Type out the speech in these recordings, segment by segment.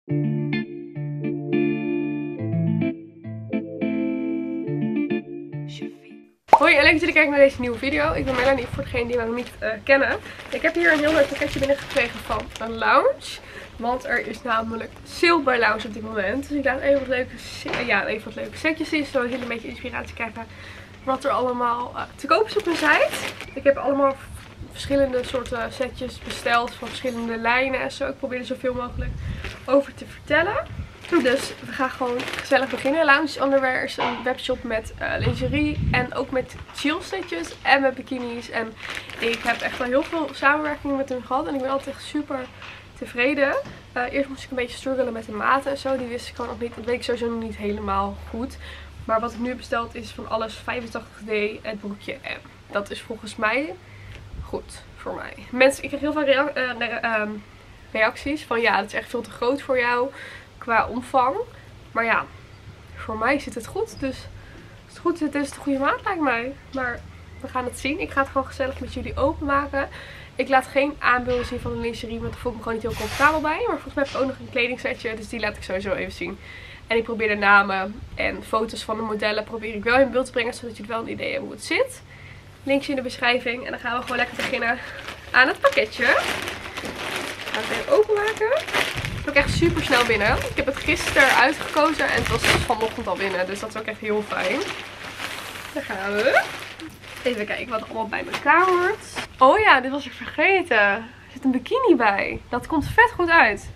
Hoi en leuk dat jullie kijken naar deze nieuwe video. Ik ben Melanie, voor degenen die mij nog niet kennen. Ik heb hier een heel leuk pakketje binnengekregen van een lounge. Want er is namelijk sale bij Lounge op dit moment. Dus ik laat even wat leuke setjes zien. Zodat jullie een beetje inspiratie krijgen wat er allemaal te koop is op hun site. Ik heb allemaal verschillende soorten setjes besteld van verschillende lijnen en zo. Ik probeer er zoveel mogelijk over te vertellen. Dus we gaan gewoon gezellig beginnen. Lounge Underwear is een webshop met lingerie en ook met chill setjes en met bikinis. En ik heb echt wel heel veel samenwerking met hun gehad en ik ben altijd echt super tevreden. Eerst moest ik een beetje struggelen met de maten en zo. Die wist ik gewoon nog niet. Dat weet ik sowieso nog niet helemaal goed. Maar wat ik nu heb besteld is van alles 85D het broekje M. Dat is volgens mij goed voor mij. Mensen, ik kreeg heel veel reacties van ja, dat is echt veel te groot voor jou qua omvang. Maar ja, voor mij zit het goed. Dus als het goed zit, is het een goede maat lijkt mij. Maar we gaan het zien. Ik ga het gewoon gezellig met jullie openmaken. Ik laat geen aanbeeldingen zien van de lingerie, want daar voel ik me gewoon niet heel comfortabel bij. Maar volgens mij heb ik ook nog een kledingsetje, dus die laat ik sowieso even zien. En ik probeer de namen en foto's van de modellen probeer ik wel in beeld te brengen, zodat jullie wel een idee hebben hoe het zit. Linkje in de beschrijving. En dan gaan we gewoon lekker beginnen aan het pakketje. Ik ga het even openmaken. Het is ook echt super snel binnen. Ik heb het gisteren uitgekozen en het was vanochtend al binnen. Dus dat is ook echt heel fijn. Daar gaan we. Even kijken wat er allemaal bij elkaar hoort. Oh ja, dit was ik vergeten. Er zit een bikini bij. Dat komt vet goed uit.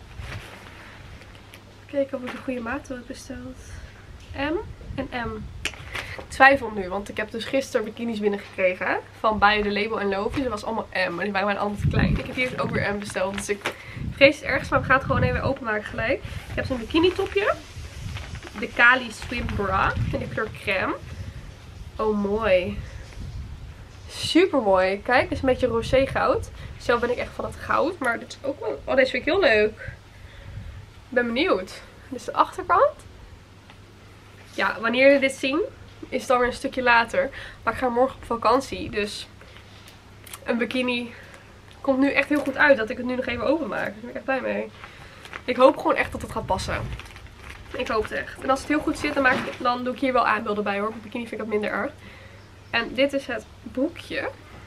Kijken of ik de goede maat heb besteld. M en M. Ik twijfel nu, want ik heb dus gisteren bikinis binnengekregen. Van beide Label en Lofi. Dat was allemaal M, maar die waren allemaal te klein. Ik heb hier dus ook weer M besteld. Dus ik vrees het ergst, maar we gaan het gewoon even openmaken gelijk. Ik heb zo'n bikini topje. De Kali Swim Bra. In de kleur crème. Oh, mooi. Super mooi. Kijk, het is een beetje rosé goud. Zelf ben ik echt van het goud. Maar dit is ook wel... Oh, deze vind ik heel leuk. Ik ben benieuwd. Dit is de achterkant. Ja, wanneer jullie dit zien, is het dan weer een stukje later. Maar ik ga morgen op vakantie. Dus een bikini komt nu echt heel goed uit. Dat ik het nu nog even openmaak. Daar ben ik echt blij mee. Ik hoop gewoon echt dat het gaat passen. Ik hoop het echt. En als het heel goed zit, dan doe ik hier wel aanbeelden bij hoor. Op een bikini vind ik dat minder erg. En dit is het broekje.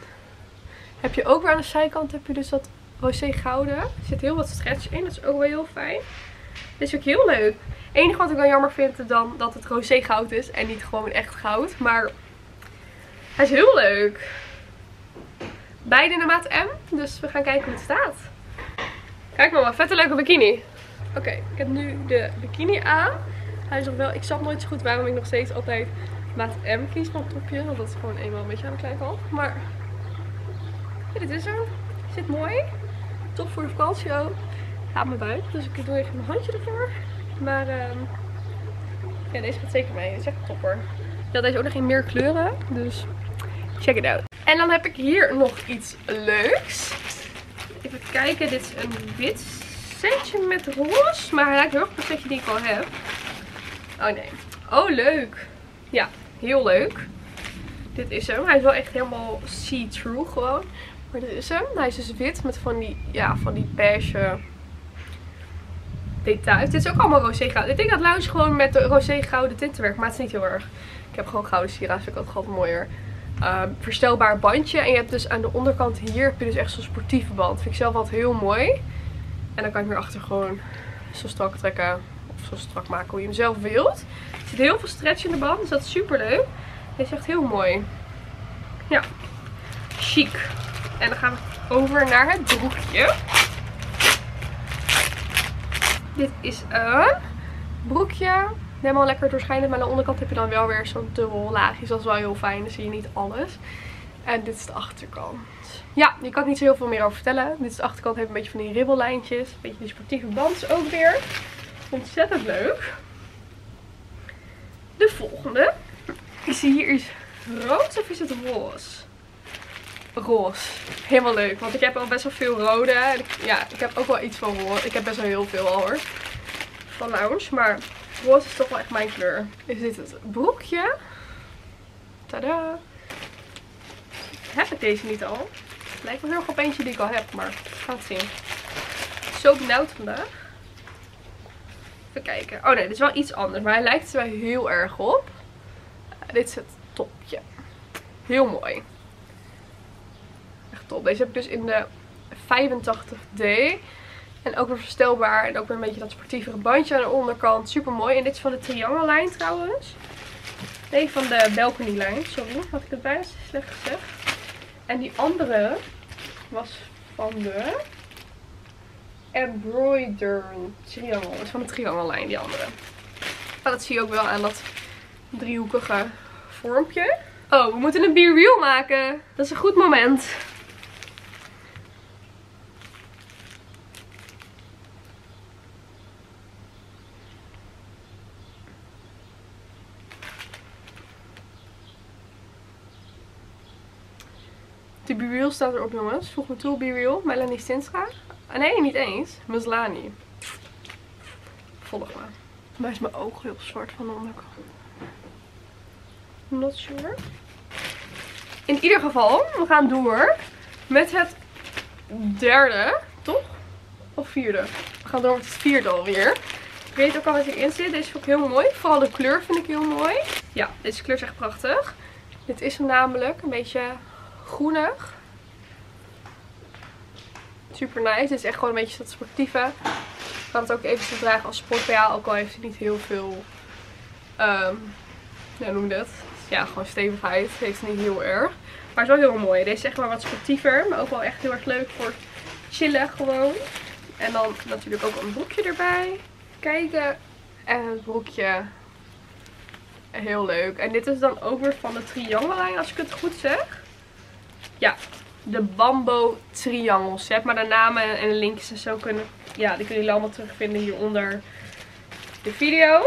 Heb je ook weer aan de zijkant heb je dus dat rosé gouden. Er zit heel wat stretch in. Dat is ook wel heel fijn. Dit is ook heel leuk. Het enige wat ik wel jammer vind dan dat het rosé goud is. En niet gewoon echt goud. Maar hij is heel leuk. Beide in de maat M. Dus we gaan kijken hoe het staat. Kijk maar, wat vette leuke bikini. Oké, ik heb nu de bikini aan. Hij is nog wel... Ik snap nooit zo goed waarom ik nog steeds altijd maat M kies van het topje. Want dat is gewoon eenmaal een beetje aan de kleine kant. Maar ja, dit is er. Zit mooi. Top voor de vakantie ook. Gaat mijn buik. Dus ik doe even mijn handje ervoor. Maar ja, deze gaat zeker mee. Het is echt een topper. Ja, deze ook nog in meer kleuren. Dus check it out. En dan heb ik hier nog iets leuks. Even kijken. Dit is een wit setje met roze. Maar hij lijkt heel erg op het setje die ik al heb. Oh nee. Oh leuk. Ja, heel leuk. Dit is hem. Hij is wel echt helemaal see-through gewoon. Maar dit is hem. Hij is dus wit met van die beige details. Dit is ook allemaal roze goud. Ik denk dat Lounge gewoon met de roze gouden tinten werkt. Maar het is niet heel erg. Ik heb gewoon gouden sieraden. Vind ik altijd wat mooier. Verstelbaar bandje. En je hebt dus aan de onderkant hier heb je dus echt zo'n sportieve band. Vind ik zelf altijd heel mooi. En dan kan ik hierachter gewoon zo strak trekken. Of zo strak maken hoe je hem zelf wilt. Er zit heel veel stretch in de band. Dus dat is super leuk. Deze is echt heel mooi. Ja. Chic. En dan gaan we over naar het broekje. Dit is een broekje. Helemaal lekker doorschijnend. Maar aan de onderkant heb je dan wel weer zo'n dubbel laagje. Dus dat is wel heel fijn. Dan zie je niet alles. En dit is de achterkant. Ja, hier kan ik niet zo heel veel meer over vertellen. Dit is de achterkant. Heeft een beetje van die ribbellijntjes. Een beetje die sportieve band ook weer. Ontzettend leuk. De volgende. Ik zie hier is rood of is het roze? Roze. Helemaal leuk. Want ik heb al best wel veel rode. En ik heb ook wel iets van roze. Ik heb best wel heel veel al hoor. Van Lounge. Maar roze is toch wel echt mijn kleur. Is dit het broekje? Tada. Heb ik deze niet al? Het lijkt wel heel erg op eentje die ik al heb. Maar we gaan het zien. Zo benauwd vandaag. Even kijken. Oh nee, dit is wel iets anders. Maar hij lijkt er wel heel erg op. Dit is het topje. Heel mooi. Echt top. Deze heb ik dus in de 85D. En ook weer verstelbaar. En ook weer een beetje dat sportievere bandje aan de onderkant. Super mooi. En dit is van de Triangle lijn trouwens. Nee, van de Balcony lijn. Sorry, had ik het bijna slecht gezegd. En die andere was van de Embroider Triangle. Dat is van de Triangle lijn, die andere. Maar dat zie je ook wel aan dat driehoekige vormpje. Oh, we moeten een Be Real maken. Dat is een goed moment. De Be Real staat erop, jongens. Voeg me toe, Be Real. Melanie Stinstra. Ah, nee, niet eens. Muslani. Volg me. Maar is mijn oog heel zwart van de onderkant. Not sure. In ieder geval, we gaan door met het derde, toch? Of vierde? We gaan door met het vierde alweer. Ik weet ook al wat hierin zit. Deze vind ik heel mooi. Vooral de kleur vind ik heel mooi. Ja, deze kleur is echt prachtig. Dit is hem namelijk een beetje groenig. Super nice. Dit is echt gewoon een beetje dat sportieve. Ik kan het ook even te dragen als sport-BH. Ook al heeft hij niet heel veel, ja, noem je dat? Ja, gewoon stevigheid. Heeft het niet heel erg. Maar het is wel heel mooi. Deze is echt maar wat sportiever. Maar ook wel echt heel erg leuk voor chillen gewoon. En dan natuurlijk ook een broekje erbij. Kijken. En het broekje. Heel leuk. En dit is dan ook weer van de Triangle lijn, als ik het goed zeg. Ja, de Bambo Triangle set. Maar de namen en de linkjes en zo kunnen, ja, die kunnen jullie allemaal terugvinden hieronder de video.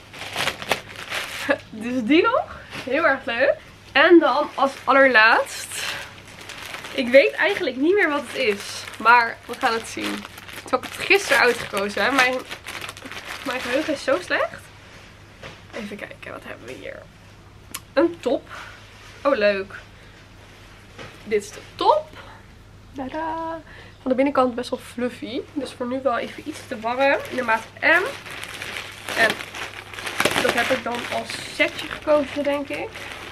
Dus die nog. Heel erg leuk. En dan als allerlaatst. Ik weet eigenlijk niet meer wat het is. Maar we gaan het zien. Ik heb het gisteren uitgekozen. Hè. Mijn geheugen is zo slecht. Even kijken, wat hebben we hier? Een top. Oh, leuk. Dit is de top. Tada. Van de binnenkant best wel fluffy. Dus voor nu wel even iets te warm. In de maat M. En dat heb ik dan als setje gekozen, denk ik.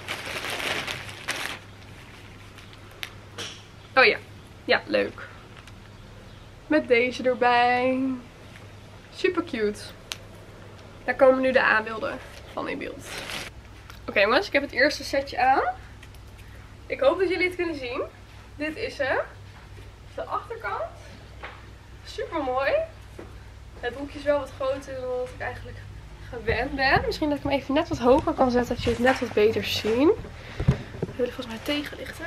Oh ja. Ja, leuk. Met deze erbij. Super cute. Daar komen nu de aanbeelden van in beeld. Oké, jongens, ik heb het eerste setje aan. Ik hoop dat jullie het kunnen zien. Dit is hem. De achterkant. Super mooi. Het broekje is wel wat groter dan wat ik eigenlijk gewend ben. Misschien dat ik hem even net wat hoger kan zetten, dat je het net wat beter zien. Dat wil ik volgens mij tegenlichten.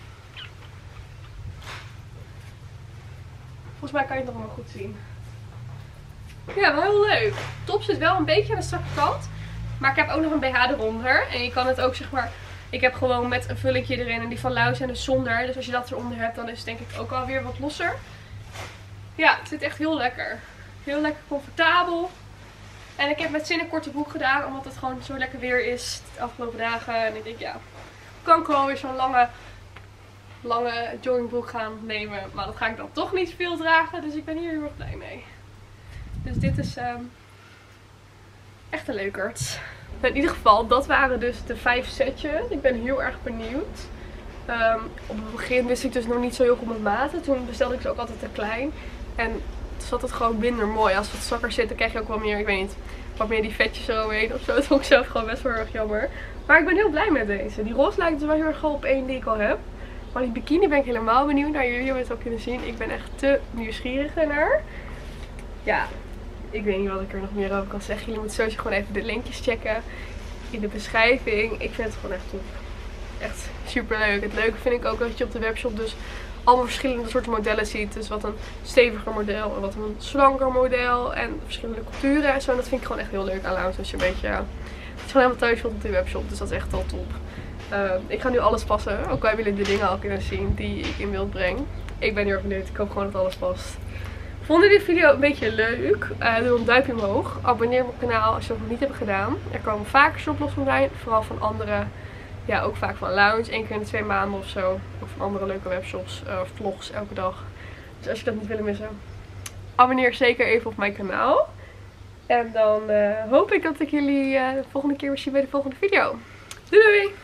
Volgens mij kan je het nog wel goed zien. Ja, wel heel leuk. Top zit wel een beetje aan de strakke kant. Maar ik heb ook nog een BH eronder. En je kan het ook, zeg maar, ik heb gewoon met een vulletje erin en die van Lau zijn dus zonder. Dus als je dat eronder hebt, dan is het denk ik ook alweer wat losser. Ja, het zit echt heel lekker. Heel lekker comfortabel. En ik heb met zin een korte broek gedaan, omdat het gewoon zo lekker weer is de afgelopen dagen. En ik denk, ja, kan ik gewoon weer zo'n lange joggingbroek gaan nemen. Maar dat ga ik dan toch niet veel dragen. Dus ik ben hier heel erg blij mee. Dus dit is echt een leukert. In ieder geval, dat waren dus de 5 setjes. Ik ben heel erg benieuwd. Op het begin wist ik dus nog niet zo heel goed mijn maten. Toen bestelde ik ze ook altijd te klein. En toen zat het gewoon minder mooi. Als het wat strakker zit, dan krijg je ook wel meer, ik weet niet, wat meer die vetjes eromheen of zo. Dat vond ik zelf gewoon best wel erg jammer. Maar ik ben heel blij met deze. Die roze lijkt dus wel heel erg op één die ik al heb. Maar die bikini ben ik helemaal benieuwd naar. Jullie hebben het ook kunnen zien. Ik ben echt te nieuwsgierig naar. Ja, ik weet niet wat ik er nog meer over kan zeggen. Jullie moeten sowieso gewoon even de linkjes checken in de beschrijving. Ik vind het gewoon echt top. Echt super leuk. Het leuke vind ik ook dat je op de webshop dus allemaal verschillende soorten modellen ziet. Dus wat een steviger model en wat een slanker model. En verschillende culturen en zo. En dat vind ik gewoon echt heel leuk aan Lounge. Als je een beetje, dat je gewoon helemaal thuis voelt op die webshop. Dus dat is echt al top. Ik ga nu alles passen. Ook al hebben jullie de dingen al kunnen zien die ik in beeld breng. Ik ben heel erg benieuwd. Ik hoop gewoon dat alles past. Vonden jullie de video een beetje leuk? Doe een duimpje omhoog. Abonneer op mijn kanaal als je dat nog niet hebt gedaan. Er komen vaker shoplogs online. Vooral van andere. Ja, ook vaak van Lounge. 1 keer in de 2 maanden of zo. Ook van andere leuke webshops. Vlogs elke dag. Dus als je dat niet wil missen. Abonneer zeker even op mijn kanaal. En dan hoop ik dat ik jullie de volgende keer weer zie bij de volgende video. Doei doei!